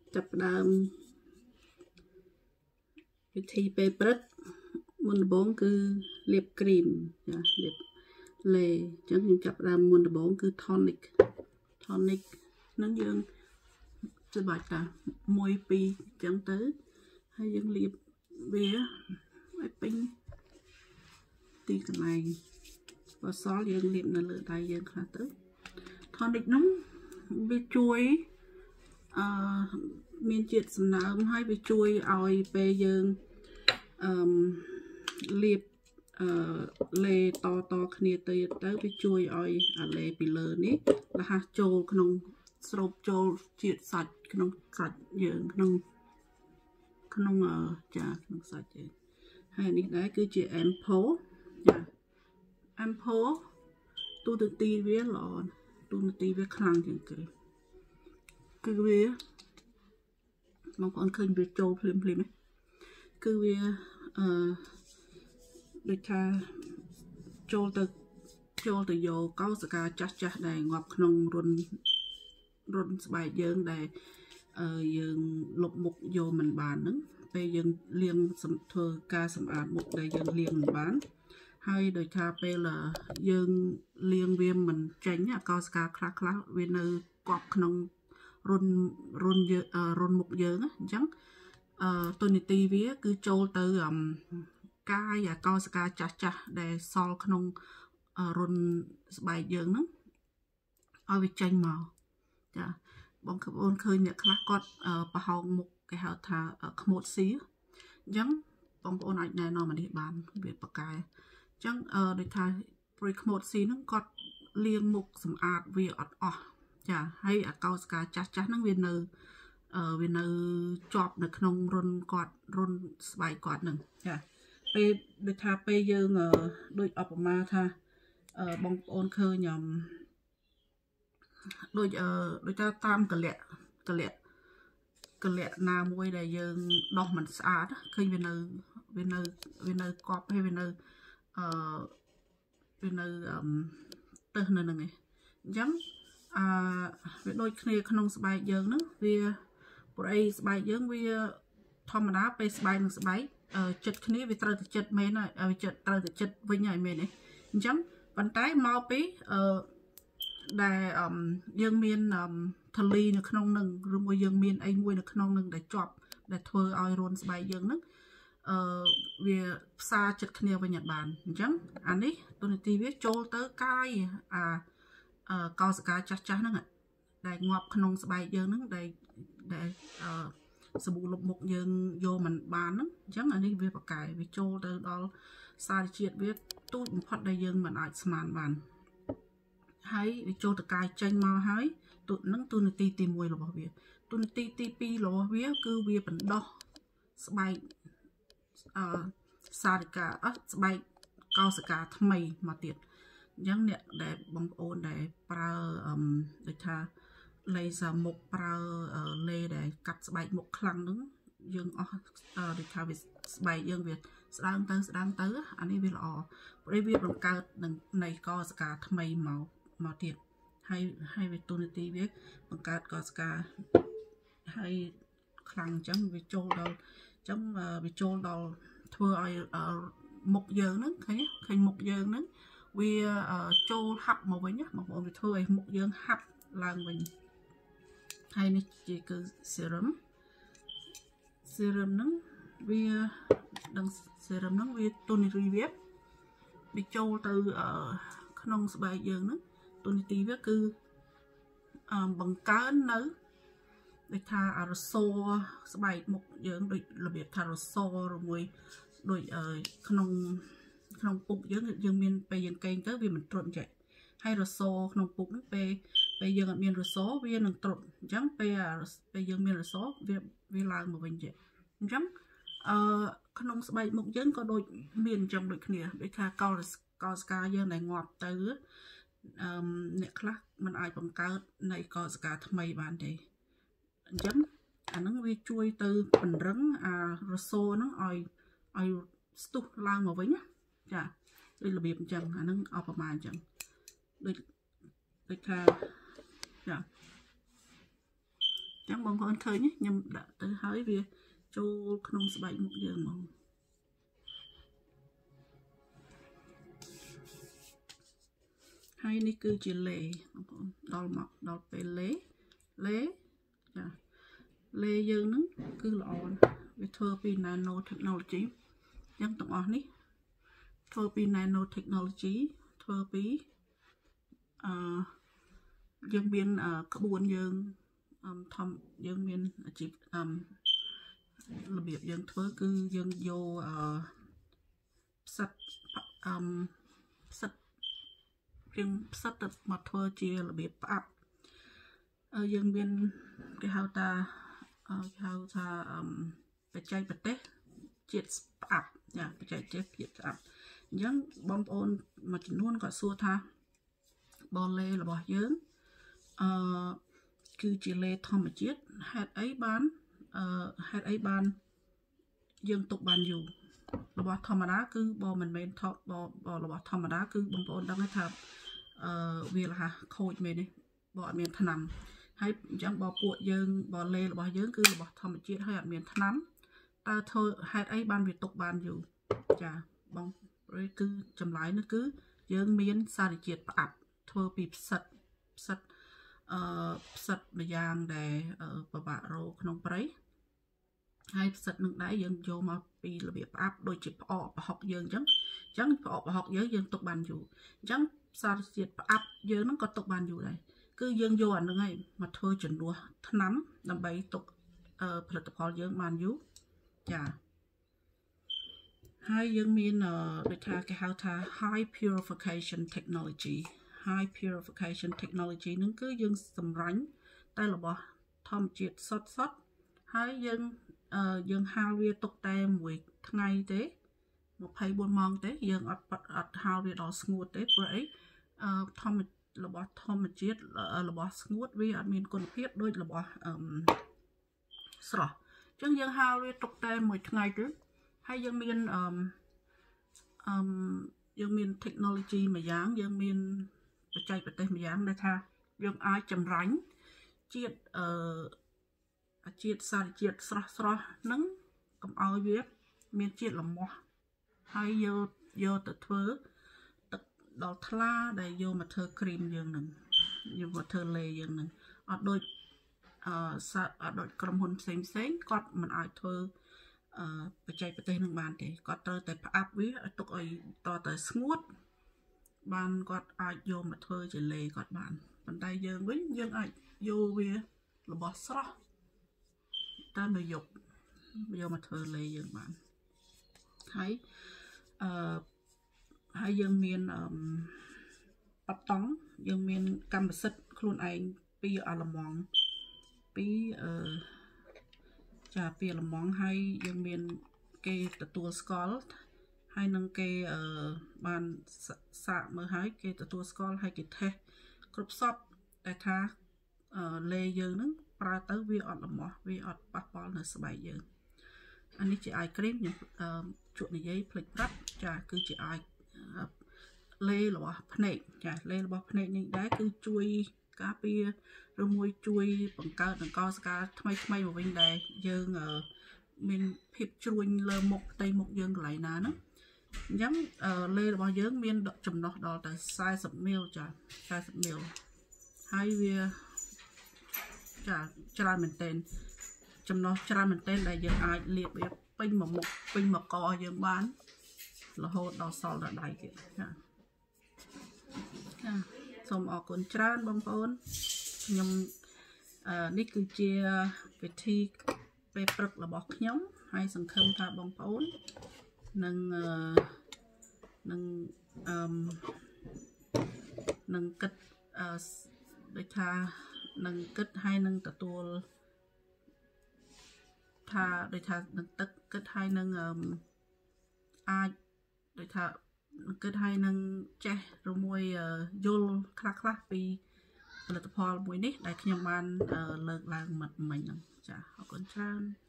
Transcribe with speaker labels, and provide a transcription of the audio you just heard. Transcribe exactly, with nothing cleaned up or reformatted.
Speaker 1: chập đamวิธีពេលព្រឹកមុនដំបូងគឺលាបគ្រីមចាលាបលេអញ្ចឹងខ្ញុំចាប់ដើមមុនដំបូងគឺ tonic tonic ហ្នឹងយើងច្បាច់តាមួយពីរអញ្ចឹងទៅហើយយើងលាបវាឲ្យពេញទីកន្លែងបើសល់យើងលាបនៅលើដៃយើងខ្លះទៅ tonic ហ្នឹងវាជួយអឺមានជាតិសំណើមហើយវាជួយឲ្យពេលយើងអឺលាបអឺលេតតគ្នាទៅទៅវាជួយឲ្យអាលេពីលើនេះរហ័សចូលក្នុងស្រូបចូលជាតិសាច់ក្នុងសាច់យើងក្នុងក្នុងចាក្នុងសាច់យើងហើយនេះដែរគឺជា ampoule ចា ampoule ទូទៅទីវាល្អទូទៅទីវាខ្លាំងជាងគេគឺវាបងប្អូនឃើញវាចូលភ្លាមភ្លាមគឺវាអឺដូចថាចូលទៅចូលទៅយកកោសិកាចាស់ចាស់ដែលងាប់ក្នុងរុនរុនស្បែកយើងដែលអឺយើងលុបមុខយកមិនបានហ្នឹងពេលយើងលាងធ្វើការសម្អាតមុខដែលយើងលាងមិនបានហើយដូចថាពេលយើងលាងវាមិនចេញកោសិកាខ្លះខ្លះវានៅកប់ក្នុងរុនរុនយើងរុនមុខយើងអញ្ចឹងអឺទូនីតិវាគឺចូលទៅកាយអាកោសិកាចាស់ចាស់ដែលសល់ក្នុងរុនស្បែកយើងហ្នឹងឲ្យវាចេញមកចាបងប្អូនឃើញអ្នកខ្លះគាត់ប្រហោងមុខគេហៅថាខ្មោចស៊ីអញ្ចឹងបងប្អូនអាចណែនាំអានេះបានវាប្រកែអញ្ចឹងដូចថាព្រួយខ្មោចស៊ីហ្នឹងគាត់លាងមុខសម្អាតវាអត់អស់ចាហើយអាកោសិកាចាស់ចាស់ហ្នឹងវានៅអឺវានៅជាប់នៅក្នុងរុនគាត់រុនស្បែកគាត់ហ្នឹងចាពេលដូចថាពេលយើងដូចឧបមាថាបងប្អូនឃើញដូចអឺដូចថាតាមកលៈកលៈកលៈណាមួយដែលយើងដោះមិនស្អាតឃើញវានៅវានៅវានៅកប់ហើយវានៅអឺវានៅទៅនៅហ្នឹងឯងអញ្ចឹងអឺវាដូចគ្នាក្នុងស្បែកយើងហ្នឹងវាព្រោះអីស្បែកយើងវាធម្មតាពេលស្បែកនឹងស្បែកចិត្តគ្នាវាត្រូវតែចិត្តមែនហើយវាចិត្តត្រូវតែចិត្តវិញហើយមែនទេអញ្ចឹងប៉ុន្តែមកពីអឺដែលយើងមានធលីនៅក្នុងនឹងឬមួយយើងមានអីមួយនៅក្នុងនឹងដែលជាប់ដែលធ្វើឲ្យរុនស្បែកយើងហ្នឹងអឺវាផ្សារចិត្តគ្នាវិញអត់បានអញ្ចឹងអានេះទូនីតិវាចូលទៅកាយអាកោសិកាចាស់ចាស់ហ្នឹងដែលងាប់ក្នុងស្បែកយើងហ្នឹងដែលដែលអឺសាប៊ូលុបមុខយើងយកមិនបានហ្នឹងអញ្ចឹងអានេះវាប្រកែវាចូលទៅដល់សារជាតិវាទូចបំផុតដែលយើងមិនអាចស្មានបានហើយវាចូលទៅកាយចេញមកហើយទូនឹងទូនីតិទីមួយរបស់វាទូនីតិទីពីររបស់វាគឺវាបណ្ដោះស្បែកអឺសារកាអត់ស្បែកកោសិកាថ្មីមកទៀតអញ្ចឹងអ្នកដែលបងប្អូនដែលប្រើអឺដូចថាលេសាមុខប្រើលេដែលកាត់ស្បែកមុខខ្លាំងហ្នឹងយើងអស់ដូចថាវាស្បែកយើងវាស្ដើងទៅស្ដើងទៅអានេះវាល្អព្រោះវាបង្កើតនឹងនៃកោសិកាថ្មីមកមកទៀតហើយហើយវាទូនីតិវាបង្កើតកោសិកាហើយខ្លាំងអញ្ចឹងវាចូលដល់អញ្ចឹងវាចូលដល់ធ្វើឲ្យមុខយើងហ្នឹងឃើញឃើញមុខយើងហ្នឹងវាចូលហាប់មកវិញណាបងប្អូនវាធ្វើឲ្យមុខយើងហាប់ឡើងវិញហើយនេះជាគឺ serum serum ហ្នឹងវាដឹង serum ហ្នឹងវាទូនីតិវាវាចូលទៅក្នុងស្បែកយើងហ្នឹងទូនីតិវាគឺបង្កើននៅដូចថាអរសស្បែកមុខយើងដូចរបៀបថារសឬមួយដូចក្នុងក្នុងពុកយើងយើងមានពេលយើងកេងទៅវាមិនទ្រុឌចេះហើយរសក្នុងពុកហ្នឹងពេលពេលយើងអត់មានរសវានឹងទ្រុឌអញ្ចឹងពេលពេលយើងមានរសវាវាឡើងមកវិញចេះអញ្ចឹងអឺក្នុងស្បែកមុខយើងក៏ដូចមានអញ្ចឹងដូចគ្នាដូចថាកោកោសិកាយើងដែលងាប់ទៅអឺអ្នកខ្លះมันអាចបង្កើតនៃកោសិកាថ្មីបានទេអញ្ចឹងអាហ្នឹងវាជួយទៅពង្រឹងអារសហ្នឹងឲ្យឲ្យស្ទុះឡើងមកវិញណាចាដូចរបៀបអញ្ចឹងអាហ្នឹងឧបមាអញ្ចឹងដូចដូចថាចា chẳng bông con khơi nhé nhưng đã tới hơi về cho không sạch một giờ mà hay ní cứ chỉ lệ đo mọc đo về lế lế lê dương nó cứ lọ về thơ pin nanotechnology chẳng tổng on ní thơ pin nanotechnology thơ pí dương biên các buôn dương thăm dương biên chỉ là việc dương thơ cứ dương vô sắt sắt dương sắt mặt thơ chia là việc áp dương biên cái hào ta cái hào ta phải chạy bật tết chết áp nha phải chạy chết chết áp những bom ôn mà chỉ luôn gọi xua tha bò lê là bò dướng cứ chỉ lê thom mà chết hạt ấy bán hạt ấy bán dương tục bàn dù là bò thom mà đá cứ bò mình bên thọ bò bò là bò thom mà đá cứ bom ôn đang hay thầm vì là ha khôi mình đi bò miền thầm hay chẳng bò cuộn dương bò lê là bò dướng cứ là bò thom mà chết hay miền thắm ta thôi hạt ấy ban việc tục bàn dù chà bông rồi cứ chầm lái nó cứ dương miến sa để triệt áp thưa bị sật sật sật mà giang để bà bà rô không phải hay sật nâng đáy dương vô mà bị là bị áp đôi chỉ họ học dương chẳng chẳng họ học giới dương tục bàn dù chẳng sa để triệt áp dương nó có tục bàn dù này cứ dương vô ảnh được ngay mà thôi chuẩn đùa nắm làm bấy tụcផលិតផលយើងបានយូរចាហើយយើងមានដូចថាគេហៅថា high purification technology high purification technology នឹងគឺយើងសម្រាញ់តែរបស់ធម្មជាតិសុទ្ធសុទ្ធហើយយើងយើងហាលវាទុកតែមួយថ្ងៃទេម្ភៃបួនម៉ោងទេយើងអត់អត់ហាលវាដល់ស្ងួតទេព្រោះអីធម្មរបស់ធម្មជាតិរបស់ស្ងួតវាអត់មានគុណភាពដូចរបស់ស្រស់អញ្ចឹងយើងហាលវាទុកតែមួយថ្ងៃទេហើយយើងមានអឺអឺយើងមាន technology មួយយ៉ាងយើងមានបច្ចេកទេសមួយយ៉ាងដែលថាយើងអាចចម្រាញ់ជាតិអឺជាតិសារជាតិស្រស់ស្រស់ហ្នឹងកុំឲ្យវាមានជាតិល្មាស់ហើយយកយកទៅធ្វើទឹកដល់ថ្លាដែលយកមកធ្វើគ្រីមយើងហ្នឹងយកមកធ្វើលេយើងហ្នឹងអត់ដូចអឺសាអត់ដូចក្រុមហ៊ុនផ្សេងផ្សេងគាត់មិនអាចធ្វើបច្ចេកទេសនឹងបានទេគាត់ត្រូវតែផ្អាប់វាឲ្យទុកឲ្យតទៅស្ងួតបានគាត់អាចយកមកធ្វើជាលេគាត់បានប៉ុន្តែយើងវិញយើងអាចយកវារបស់ស្រស់តែមកយកយកមកធ្វើលេយើងបានហើយអឺហើយយើងមានអឺបតង់យើងមានកម្មសិទ្ធិខ្លួនឯងពីអាឡម៉ង់ពីអឺចាពីលំងហើយយើងមានគេទទួលស្គាល់ហើយនឹងគេអឺបានសាកមើលហើយគេទទួលស្គាល់ហើយគេថេស្តគ្រប់សពតែថាអឺលេយើងហ្នឹងប្រើទៅវាអត់ល្មាស់វាអត់ប៉ះពាល់នៅស្បែកយើងអានេះជាអាយគ្រីមខ្ញុំអឺជក់និយាយផ្លេចប្រាប់ចាគឺជាអាយលេរបស់ភ្នែកចាលេរបស់ភ្នែកនេះដែរគឺជួយការពារឬមួយជួយបង្កើតអង្ករសកាថ្មីថ្មីមកវិញដែរយើងមានភាពជ្រួញលើមុខផ្ទៃមុខយើងកន្លែងណាហ្នឹងអញ្ចឹងលេរបស់យើងមានចំណុះដល់ទៅสี่สิบមីលចាสี่สิบមីលហើយវាចាច្រើនមែនទែនចំណុះច្រើនមែនទែនដែលយើងអាចលាបវាពេញមួយមុខពេញមួយកយើងបានរហូតដល់សល់ដល់ដៃទៀតចាចាសូមអរគុណច្រើនបងប្អូនខ្ញុំអឺនេះគឺជាវិធីពេលព្រឹករបស់ខ្ញុំហើយសង្ឃឹមថាបងប្អូននឹងអឺនឹងអឺនឹងគិតអឺដូចថានឹងគិតហើយនឹងទទួលថាដូចថានឹងទឹកគិតហើយនឹងអឺអាចដូចថាគិតហើយនឹងចេះឬមួយយល់ខ្លះខ្លះពីផលិតផលមួយនេះដែលខ្ញុំបានលើកឡើងមិញហ្នឹងចាអរគុណច្រើន